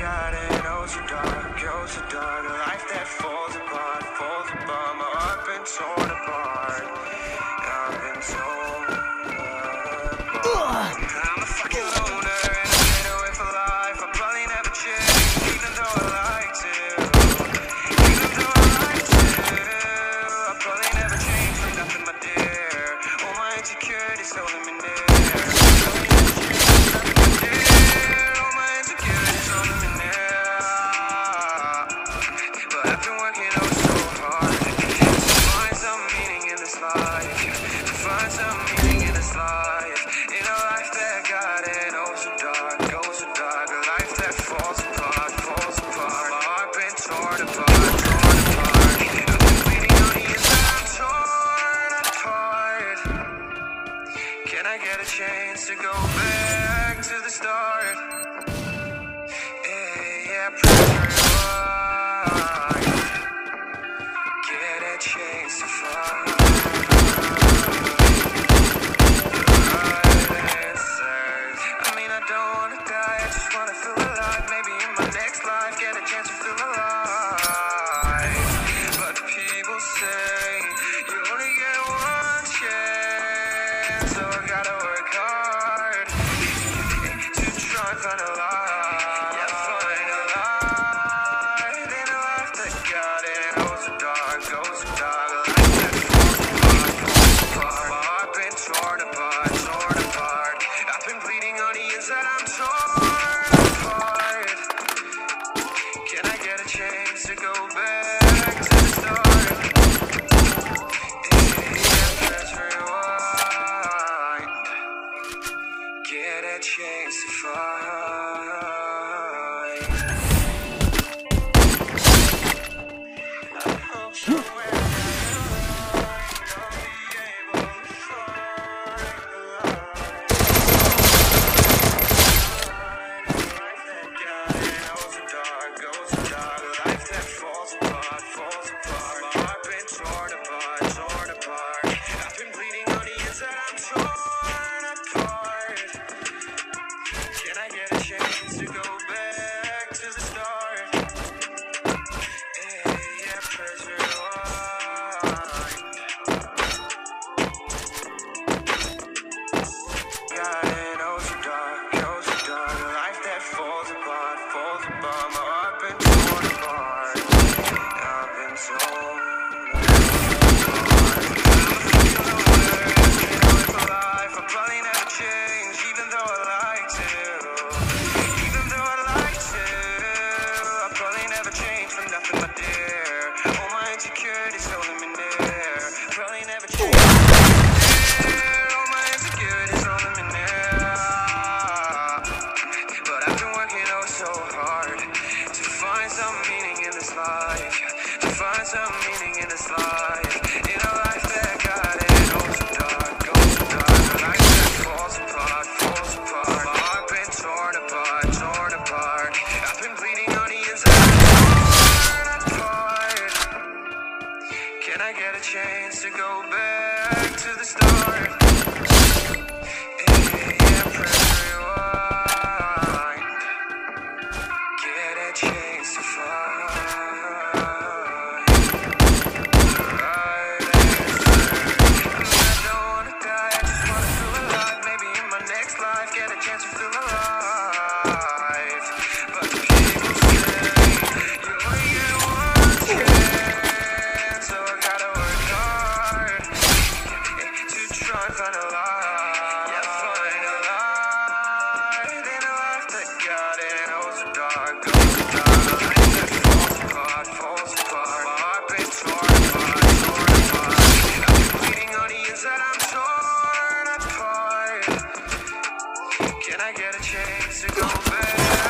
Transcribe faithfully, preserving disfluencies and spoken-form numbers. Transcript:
got it, oh so dark, oh so dark. A life that falls apart, falls apart. My heart been torn apart. I've been torn apart. I'm a fucking loner and I've been away for life. I'll probably never change, even though I like to. Even though I like to, I'll probably never change for nothing, my dear. All my insecurities holding me near. Can I get a chance to go back to the start? Yeah, yeah, pressure rewind. Get a chance to find right answers. I mean, I don't wanna die, I just wanna feel alive. Maybe in my next life, get a chance to feel alive. But people say you only get one chance, so I gotta work hard to try and find a life. Yeah, find a life in a life that got it. Oh so dark, oh so dark. A life that falls apart, falls apart. My heart been torn apart, torn apart. I've been bleeding on the inside, I'm torn apart. Can I get a chance to go back to the start? Yeah, press rewind. Get a chance to find. I hope somewhere I'll be able to find a life. A life that got it, oh so dark, oh so dark. A life that falls apart, falls apart. My heart been torn apart, torn apart. I've been bleeding on the inside, I'm torn apart. Can I get a chance to go back to the start? Yeah, yeah, press rewind. Got it, oh so dark, oh so dark. A life that falls apart, falls apart. My heart been torn apart. I've been torn apart. I'm a fucking loner and I've been away for life. I'll probably never change, even though I like to. Even though I like to, I'll probably never change for nothing, my dear. All my insecurities holding me near. Probably never change. All my insecurities holding me near. But I've been working oh so hard to find some meaning in this life. To find some meaning in this life. In a life that got it oh so dark, oh so dark. A life that falls apart, falls apart. My heart been torn apart, torn apart. I've been bleeding on the inside, torn apart. Can I get a chance to go back to the start? Yeah, yeah, press rewind. Get a chance to find right answers. I mean, I don't wanna die, I just wanna feel alive. Maybe in my next life, get a chance to feel alive. But people say you only get one chance, so I gotta work hard to try and find a life. Yeah, find a life in a life that got it oh so dark, oh so dark. A life that falls apart, falls apart. My heart been torn apart, torn apart. I've been bleeding on the inside, I'm torn apart. Can I get a chance to go back?